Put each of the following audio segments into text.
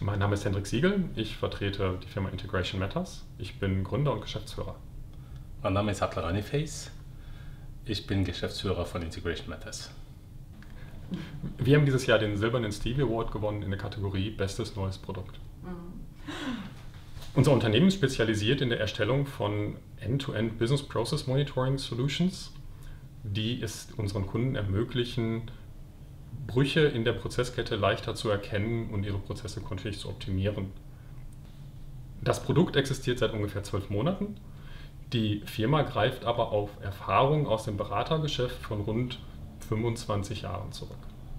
Mein Name ist Hendrik Siegel, ich vertrete die Firma Integration Matters. Ich bin Gründer und Geschäftsführer. Mein Name ist Abdel Raniface, ich bin Geschäftsführer von Integration Matters. Wir haben dieses Jahr den silbernen Stevie Award gewonnen in der Kategorie Bestes neues Produkt. Unser Unternehmen ist spezialisiert in der Erstellung von End-to-End Business Process Monitoring Solutions, die es unseren Kunden ermöglichen, Brüche in der Prozesskette leichter zu erkennen und ihre Prozesse kontinuierlich zu optimieren. Das Produkt existiert seit ungefähr 12 Monaten. Die Firma greift aber auf Erfahrung aus dem Beratergeschäft von rund 25 Jahren zurück.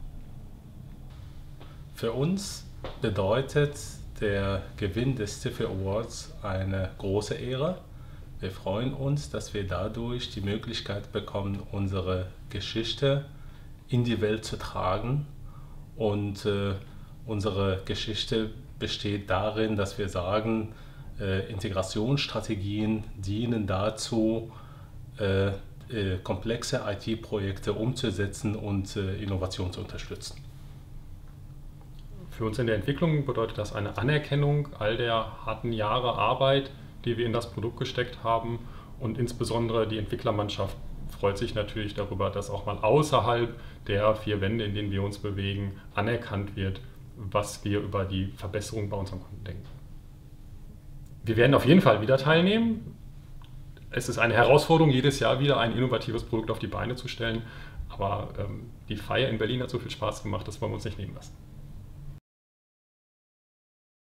Für uns bedeutet der Gewinn des Stevie Awards eine große Ehre. Wir freuen uns, dass wir dadurch die Möglichkeit bekommen, unsere Geschichte in die Welt zu tragen. Und unsere Geschichte besteht darin, dass wir sagen, Integrationsstrategien dienen dazu, komplexe IT-Projekte umzusetzen und Innovation zu unterstützen. Für uns in der Entwicklung bedeutet das eine Anerkennung all der harten Jahre Arbeit, die wir in das Produkt gesteckt haben, und insbesondere die Entwicklermannschaft freut sich natürlich darüber, dass auch mal außerhalb der 4 Wände, in denen wir uns bewegen, anerkannt wird, was wir über die Verbesserung bei unseren Kunden denken. Wir werden auf jeden Fall wieder teilnehmen. Es ist eine Herausforderung, jedes Jahr wieder ein innovatives Produkt auf die Beine zu stellen, aber die Feier in Berlin hat so viel Spaß gemacht, das wollen wir uns nicht nehmen lassen.